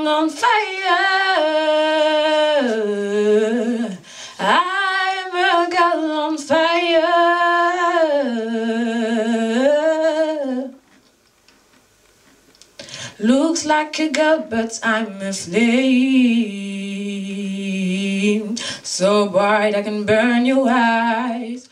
on fire. I'm a girl on fire. Looks like a girl, but I'm a flame. So bright I can burn your eyes.